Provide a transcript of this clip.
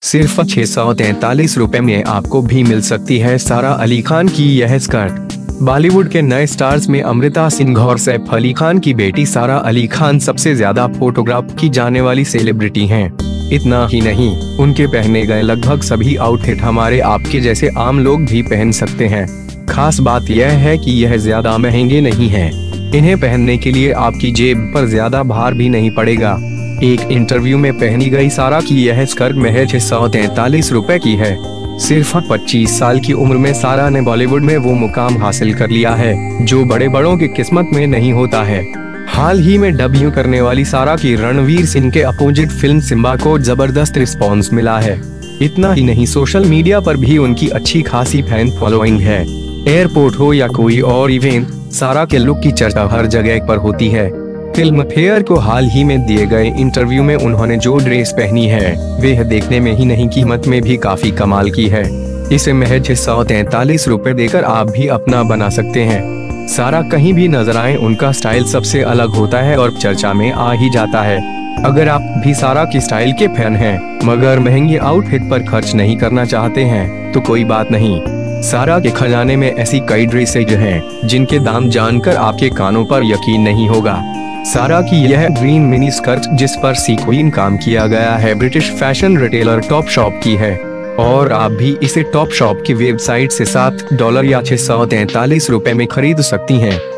सिर्फ 643 रुपए में आपको भी मिल सकती है सारा अली खान की यह स्कर्ट। बॉलीवुड के नए स्टार्स में अमृता सिंह और सैफ अली खान की बेटी सारा अली खान सबसे ज्यादा फोटोग्राफ की जाने वाली सेलिब्रिटी हैं। इतना ही नहीं, उनके पहने गए लगभग सभी आउटफिट हमारे आपके जैसे आम लोग भी पहन सकते हैं। खास बात यह है कि यह ज्यादा महंगे नहीं हैं। इन्हें पहनने के लिए आपकी जेब पर ज्यादा भार भी नहीं पड़ेगा। एक इंटरव्यू में पहनी गई सारा की यह स्कर्ट महज 643 रुपए की है। सिर्फ 25 साल की उम्र में सारा ने बॉलीवुड में वो मुकाम हासिल कर लिया है जो बड़े बड़ों की किस्मत में नहीं होता है। हाल ही में डेब्यू करने वाली सारा की रणवीर सिंह के अपोजिट फिल्म सिम्बा को जबरदस्त रिस्पॉन्स मिला है। इतना ही नहीं, सोशल मीडिया पर भी उनकी अच्छी खासी फैन फॉलोइंग है। एयरपोर्ट हो या कोई और इवेंट, सारा के लुक की चर्चा हर जगह पर होती है। फिल्म फेयर को हाल ही में दिए गए इंटरव्यू में उन्होंने जो ड्रेस पहनी है वह देखने में ही नहीं कीमत में भी काफी कमाल की है। इसे महज 643 रुपए देकर आप भी अपना बना सकते हैं। सारा कहीं भी नजर आए उनका स्टाइल सबसे अलग होता है और चर्चा में आ ही जाता है। अगर आप भी सारा की स्टाइल के फैन हैं मगर महंगी आउटफिट पर खर्च नहीं करना चाहते हैं तो कोई बात नहीं। सारा के खजाने में ऐसी कई ड्रेसेज हैं जिनके दाम जानकर आपके कानों पर यकीन नहीं होगा। सारा की यह ग्रीन मिनी स्कर्ट जिस पर सीक्वेंस काम किया गया है British fashion retailer top shop की है और आप भी इसे टॉप शॉप की वेबसाइट से $7 या 643 रुपए में खरीद सकती हैं।